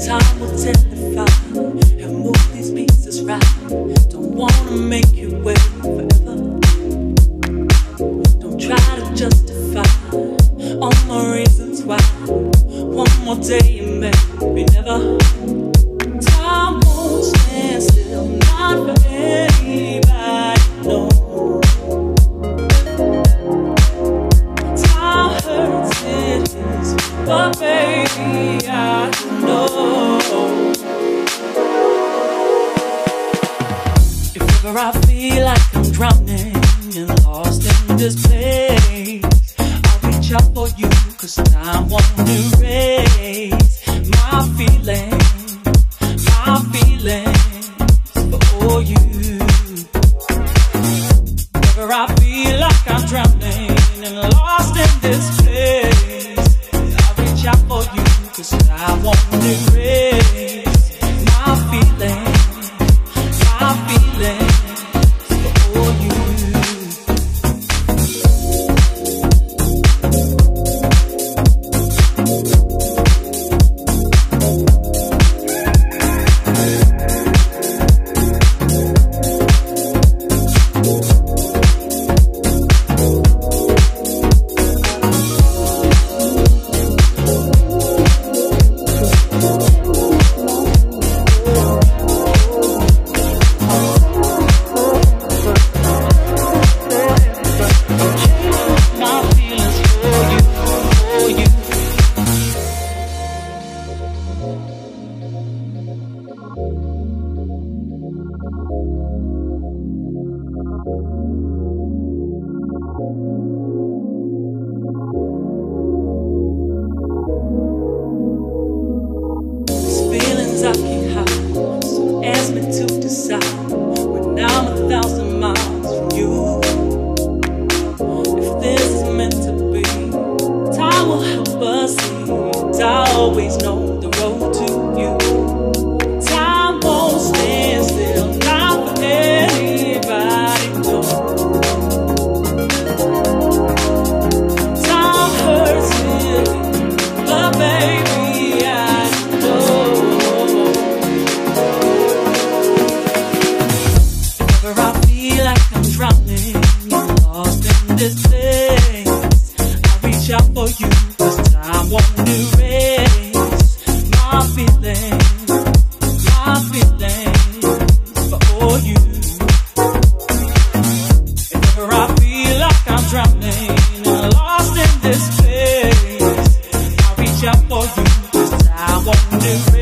Time will testify and move these pieces right. Don't wanna make you wait forever. Don't try to justify all my reasons why. One more day and maybe never. Time won't stand still, not for anybody, no. Time hurts, it is, but baby, I know. If ever I feel like I'm drowning and lost in this place, I'll reach out for you, 'cause time won't erase my feelings for you. Whenever I feel like I'm drowning and lost in this place, I'll reach out for you, 'cause I won't erase my feelings for you. I can't hide, so ask me to decide when I'm 1,000 miles from you. If this is meant to be, time will help us see. I always know the road to you. Time won't stand still, not for anybody, no. Time hurts really, but baby, I know. I feel like I'm drowning, lost in this place, I reach out for you, 'cause time won't erase my feelings for you. Whenever I feel like I'm drowning and lost in this place, I reach out for you, 'cause time won't erase